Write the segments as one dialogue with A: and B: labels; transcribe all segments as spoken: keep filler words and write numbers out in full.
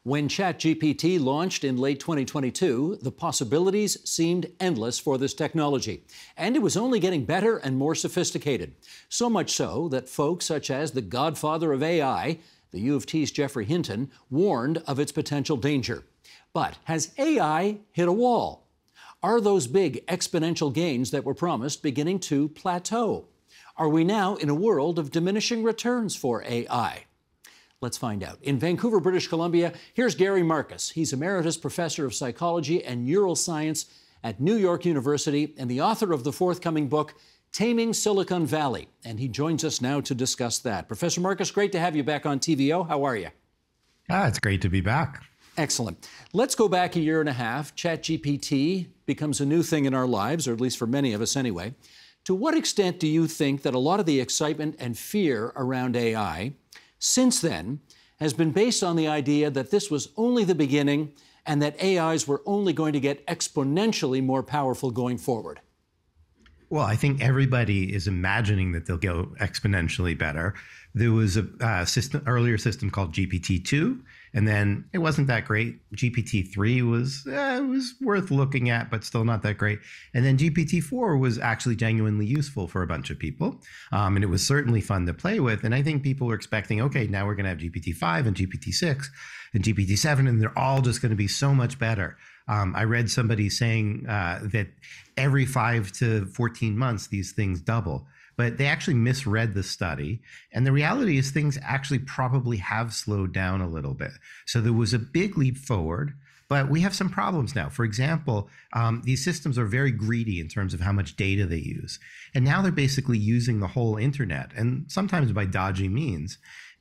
A: When ChatGPT launched in late twenty twenty-two, the possibilities seemed endless for this technology. And it was only getting better and more sophisticated. So much so that folks such as the godfather of A I, the U of T's Geoffrey Hinton, warned of its potential danger. But has A I hit a wall? Are those big exponential gains that were promised beginning to plateau? Are we now in a world of diminishing returns for A I? Let's find out. In Vancouver, British Columbia, here's Gary Marcus. He's Emeritus Professor of Psychology and Neuroscience at New York University and the author of the forthcoming book, Taming Silicon Valley. And he joins us now to discuss that. Professor Marcus, great to have you back on T V O. How are you?
B: Ah, it's great to be back.
A: Excellent. Let's go back a year and a half. ChatGPT becomes a new thing in our lives, or at least for many of us anyway. To what extent do you think that a lot of the excitement and fear around A I since then has been based on the idea that this was only the beginning and that A Is were only going to get exponentially more powerful going forward?
B: Well, I think everybody is imagining that they'll go exponentially better. There was a uh, system, earlier system called G P T two, and then it wasn't that great. G P T three was uh, was worth looking at, but still not that great. And then G P T four was actually genuinely useful for a bunch of people, um, and it was certainly fun to play with. And I think people were expecting, okay, now we're going to have G P T five and G P T six and G P T seven, and they're all just going to be so much better. Um, I read somebody saying uh, that every five to fourteen months, these things double. But they actually misread the study. And the reality is things actually probably have slowed down a little bit. So there was a big leap forward, but we have some problems now. For example, um, these systems are very greedy in terms of how much data they use. And now they're basically using the whole internet, and sometimes by dodgy means.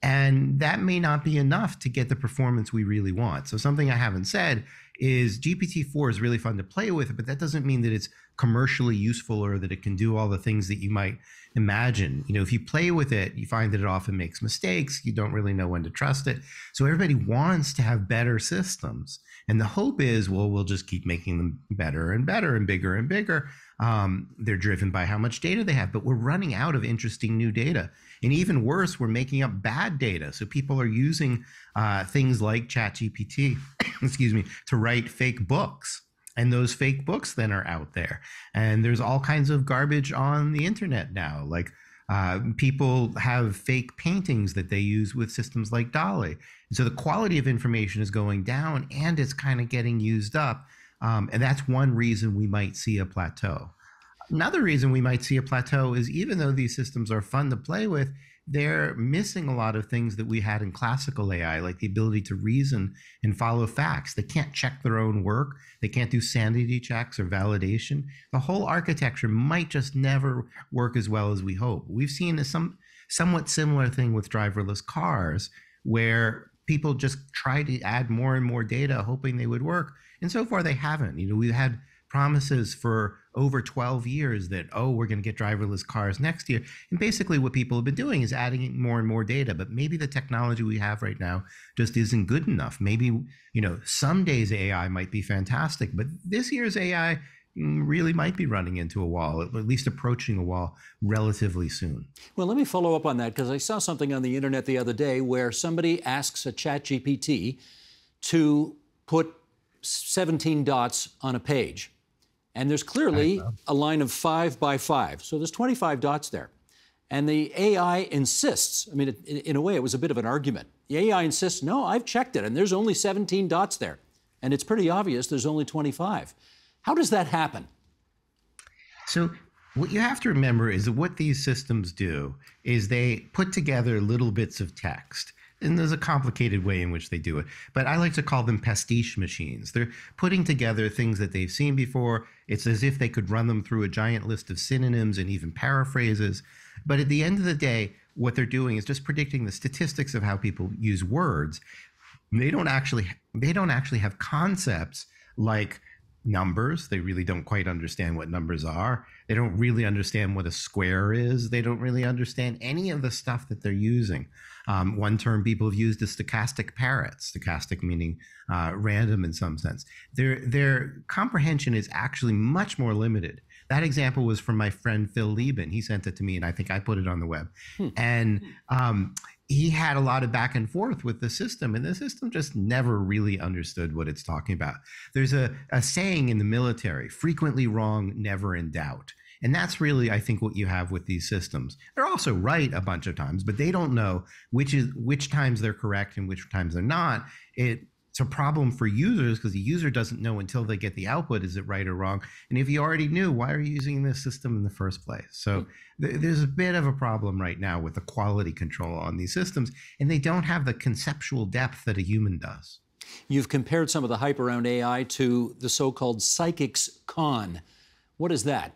B: And that may not be enough to get the performance we really want. So something I haven't said is G P T four is really fun to play with, but that doesn't mean that it's commercially useful or that it can do all the things that you might imagine. You know, if you play with it, you find that it often makes mistakes. You don't really know when to trust it. So everybody wants to have better systems. And the hope is, well, we'll just keep making them better and better and bigger and bigger. Um, they're driven by how much data they have, but we're running out of interesting new data. And even worse, we're making up bad data. So people are using uh, things like ChatGPT, excuse me, to write fake books. And those fake books then are out there. And there's all kinds of garbage on the internet now. Like uh, people have fake paintings that they use with systems like DALL-E. And so the quality of information is going down and it's kind of getting used up. Um, and that's one reason we might see a plateau. Another reason we might see a plateau is even though these systems are fun to play with, they're missing a lot of things that we had in classical A I, like the ability to reason and follow facts. They can't check their own work. They can't do sanity checks or validation. The whole architecture might just never work as well as we hope. We've seen a some somewhat similar thing with driverless cars, where people just try to add more and more data, hoping they would work. And so far they haven't. You know, we've had promises for over twelve years that, oh, we're going to get driverless cars next year. And basically what people have been doing is adding more and more data. But maybe the technology we have right now just isn't good enough. Maybe, you know, some days A I might be fantastic, but this year's A I really might be running into a wall, at least approaching a wall relatively soon.
A: Well, let me follow up on that, because I saw something on the internet the other day where somebody asks a ChatGPT to put seventeen dots on a page. And there's clearly a line of five by five. So there's twenty-five dots there. And the A I insists, I mean, it, in a way, it was a bit of an argument. The A I insists, no, I've checked it, and there's only seventeen dots there. And it's pretty obvious there's only twenty-five. How does that happen?
B: So what you have to remember is that what these systems do is they put together little bits of text. And there's a complicated way in which they do it. But I like to call them pastiche machines. They're putting together things that they've seen before. It's as if they could run them through a giant list of synonyms and even paraphrases. But at the end of the day, what they're doing is just predicting the statistics of how people use words. They don't actually, they don't actually have concepts like numbers. They really don't quite understand what numbers are. They don't really understand what a square is. They don't really understand any of the stuff that they're using. Um, one term people have used is stochastic parrots, stochastic meaning uh, random in some sense. Their, their comprehension is actually much more limited. That example was from my friend Phil Lieben. He sent it to me, and I think I put it on the web. Hmm. And um, he had a lot of back and forth with the system, and the system just never really understood what it's talking about. There's a, a saying in the military, frequently wrong, never in doubt. And that's really, I think, what you have with these systems. They're also right a bunch of times, but they don't know which is which times they're correct and which times they're not. It, it's a problem for users because the user doesn't know until they get the output, is it right or wrong? And if you already knew, why are you using this system in the first place? So th- there's a bit of a problem right now with the quality control on these systems, and they don't have the conceptual depth that a human does.
A: You've compared some of the hype around A I to the so-called psychic's con. What is that?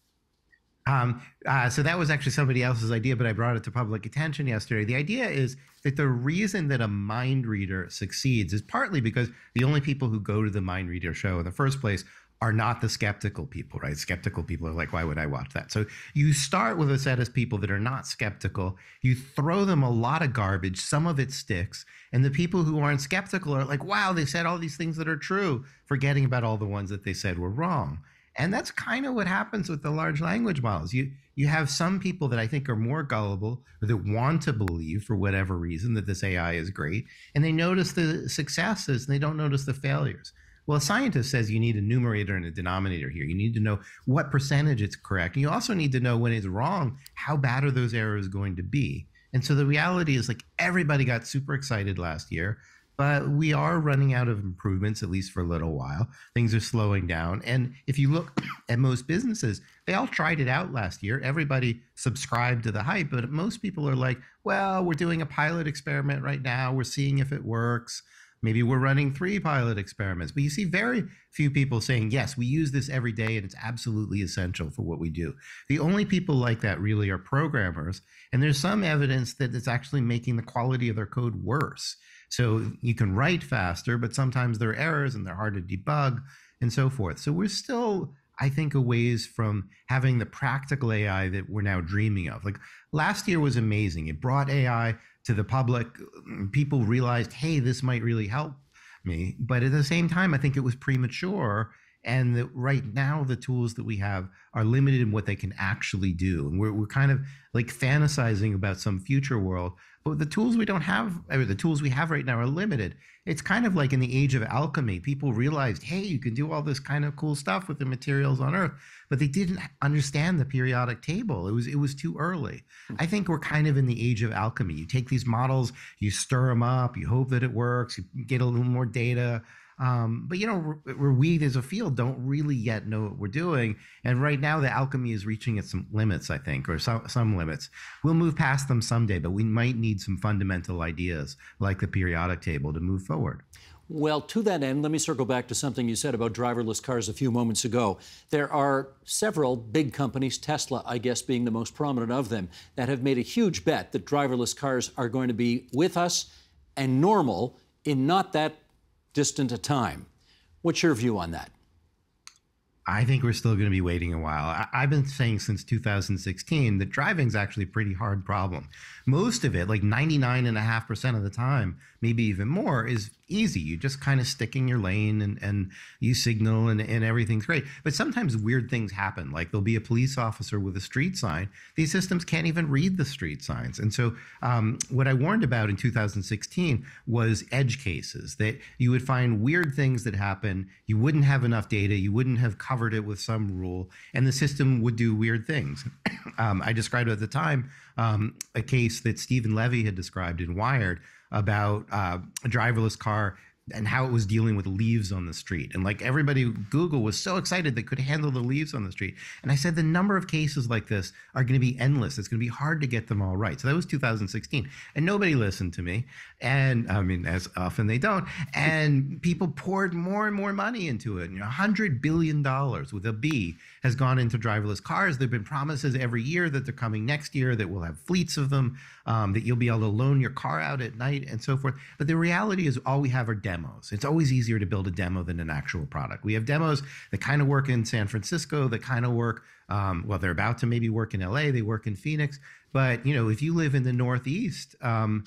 B: Um, uh, so that was actually somebody else's idea, but I brought it to public attention yesterday. The idea is that the reason that a mind reader succeeds is partly because the only people who go to the mind reader show in the first place are not the skeptical people, right? Skeptical people are like, why would I watch that? So you start with a set of people that are not skeptical. You throw them a lot of garbage. Some of it sticks. And the people who aren't skeptical are like, wow, they said all these things that are true, forgetting about all the ones that they said were wrong. And that's kind of what happens with the large language models. You you have some people that I think are more gullible, or that want to believe for whatever reason that this A I is great, and they notice the successes and they don't notice the failures. Well, a scientist says you need a numerator and a denominator here. You need to know what percentage it's correct. And you also need to know when it's wrong, how bad are those errors going to be? And so the reality is, like, everybody got super excited last year. But we are running out of improvements, at least for a little while. Things are slowing down. And if you look at most businesses, they all tried it out last year. Everybody subscribed to the hype, but most people are like, well, we're doing a pilot experiment right now. We're seeing if it works. Maybe we're running three pilot experiments. But you see very few people saying, yes, we use this every day and it's absolutely essential for what we do. The only people like that really are programmers. And there's some evidence that it's actually making the quality of their code worse. So you can write faster, but sometimes there are errors and they're hard to debug and so forth. So we're still, I think, a ways from having the practical A I that we're now dreaming of. Like, last year was amazing. It brought A I to the public. People realized, hey, this might really help me. But at the same time, I think it was premature. And that right now, the tools that we have are limited in what they can actually do. And we're, we're kind of like fantasizing about some future world. But the tools we don't have, or the tools we have right now, are limited. It's kind of like in the age of alchemy. People realized, hey, you can do all this kind of cool stuff with the materials on Earth, but they didn't understand the periodic table. It was it was too early. I think we're kind of in the age of alchemy. You take these models, you stir them up, you hope that it works, you get a little more data. Um, but, you know, we're, we as a field don't really yet know what we're doing. And right now, the alchemy is reaching its some limits, I think, or some, some limits. We'll move past them someday, but we might need some fundamental ideas like the periodic table to move forward.
A: Well, to that end, let me circle back to something you said about driverless cars a few moments ago. There are several big companies, Tesla, I guess, being the most prominent of them, that have made a huge bet that driverless cars are going to be with us and normal in not that distant a time. What's your view on that?
B: I think we're still going to be waiting a while. I, I've been saying since two thousand sixteen that driving is actually a pretty hard problem. Most of it, like ninety-nine point five percent of the time, maybe even more, is easy. You just kind of stick in your lane and, and you signal and, and everything's great. But sometimes weird things happen. Like there'll be a police officer with a street sign. These systems can't even read the street signs. And so um, what I warned about in two thousand sixteen was edge cases, that you would find weird things that happen. You wouldn't have enough data. You wouldn't have covered it with some rule, and the system would do weird things. um, I described at the time um, a case that Stephen Levy had described in Wired about uh, a driverless car and how it was dealing with leaves on the street. And like everybody, Google was so excited they could handle the leaves on the street. And I said, the number of cases like this are going to be endless. It's going to be hard to get them all right. So that was two thousand sixteen. And nobody listened to me. And I mean, as often they don't. And people poured more and more money into it. You know, one hundred billion dollars with a B has gone into driverless cars. There have been promises every year that they're coming next year, that we'll have fleets of them, um, that you'll be able to loan your car out at night and so forth. But the reality is all we have are demos. Demos. It's always easier to build a demo than an actual product. We have demos that kind of work in San Francisco, that kind of work, um, well, they're about to maybe work in L A, they work in Phoenix. But, you know, if you live in the Northeast, um,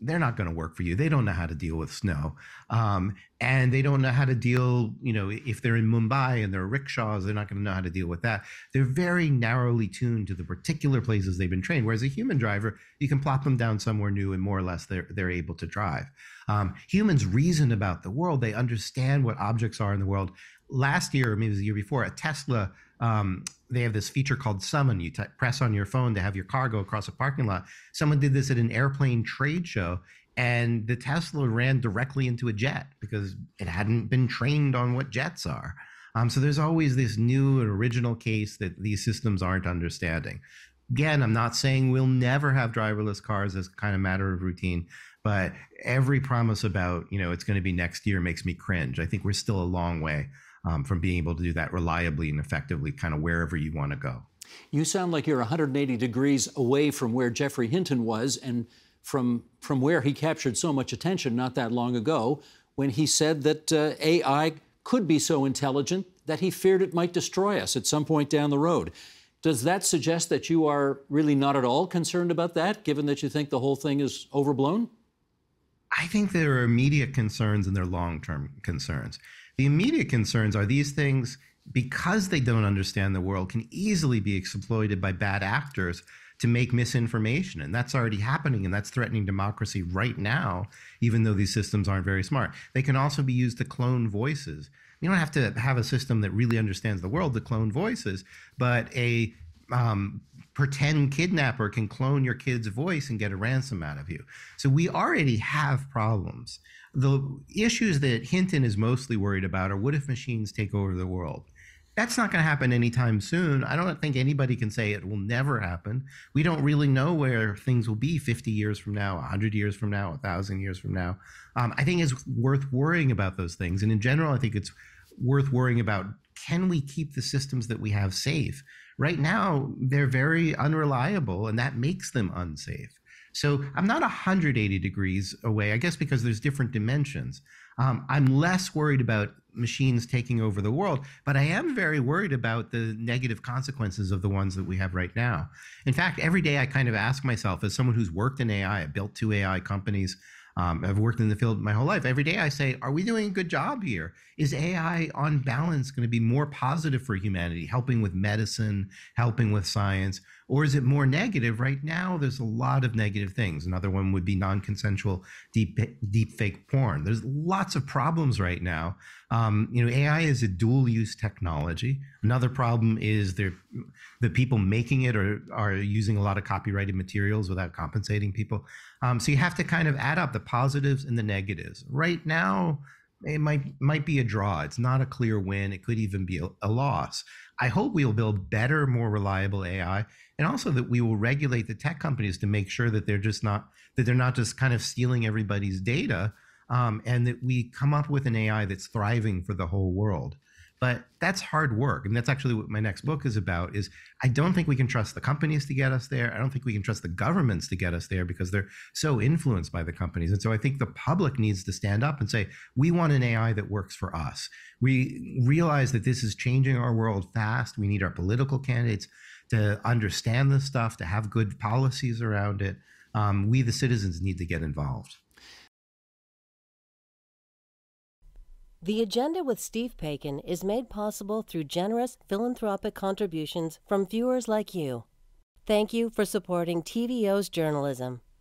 B: they're not going to work for you. They don't know how to deal with snow. Um, and they don't know how to deal, you know, if they're in Mumbai and they're rickshaws, they're not going to know how to deal with that. They're very narrowly tuned to the particular places they've been trained. Whereas a human driver, you can plop them down somewhere new and more or less they're, they're able to drive. Um, humans reason about the world. They understand what objects are in the world. Last year, or maybe it was the year before, at Tesla, um, they have this feature called Summon. You t- press on your phone to have your car go across a parking lot. Someone did this at an airplane trade show, and the Tesla ran directly into a jet because it hadn't been trained on what jets are. Um, so there's always this new and original case that these systems aren't understanding. Again, I'm not saying we'll never have driverless cars as kind of matter of routine, but every promise about, you know, it's going to be next year makes me cringe. I think we're still a long way um, from being able to do that reliably and effectively kind of wherever you want to go.
A: You sound like you're one hundred eighty degrees away from where Geoffrey Hinton was and from, from where he captured so much attention not that long ago when he said that uh, A I could be so intelligent that he feared it might destroy us at some point down the road. Does that suggest that you are really not at all concerned about that, given that you think the whole thing is overblown?
B: I think there are immediate concerns and there are long-term concerns. The immediate concerns are these things, because they don't understand the world, can easily be exploited by bad actors to make misinformation. And that's already happening, and that's threatening democracy right now, even though these systems aren't very smart. They can also be used to clone voices. You don't have to have a system that really understands the world to clone voices, but a um, pretend kidnapper can clone your kid's voice and get a ransom out of you. So we already have problems. The issues that Hinton is mostly worried about are, what if machines take over the world? That's not going to happen anytime soon. I don't think anybody can say it will never happen. We don't really know where things will be fifty years from now, one hundred years from now, one thousand years from now. Um, I think it's worth worrying about those things. And in general, I think it's worth worrying about, can we keep the systems that we have safe? Right now, they're very unreliable, and that makes them unsafe. So I'm not one hundred eighty degrees away, I guess because there's different dimensions. Um, I'm less worried about machines taking over the world, but I am very worried about the negative consequences of the ones that we have right now. In fact, every day I kind of ask myself, as someone who's worked in A I, I built two A I companies, Um, I've worked in the field my whole life. Every day I say, are we doing a good job here? Is A I on balance going to be more positive for humanity, helping with medicine, helping with science? Or is it more negative? Right now, there's a lot of negative things. Another one would be non-consensual deep, deep fake porn. There's lots of problems right now. Um, you know, A I is a dual-use technology. Another problem is the people making it are, are using a lot of copyrighted materials without compensating people. Um, so you have to kind of add up the positives and the negatives. Right now, it might might be a draw. It's not a clear win. It could even be a, a loss. I hope we will build better, more reliable A I, and also that we will regulate the tech companies to make sure that they're just not that they're not just kind of stealing everybody's data, um, and that we come up with an A I that's thriving for the whole world. But that's hard work. And that's actually what my next book is about, is I don't think we can trust the companies to get us there. I don't think we can trust the governments to get us there because they're so influenced by the companies. And so I think the public needs to stand up and say, we want an A I that works for us. We realize that this is changing our world fast. We need our political candidates to understand this stuff, to have good policies around it. Um, we, the citizens, need to get involved.
C: The Agenda with Steve Paikin is made possible through generous philanthropic contributions from viewers like you. Thank you for supporting T V O's journalism.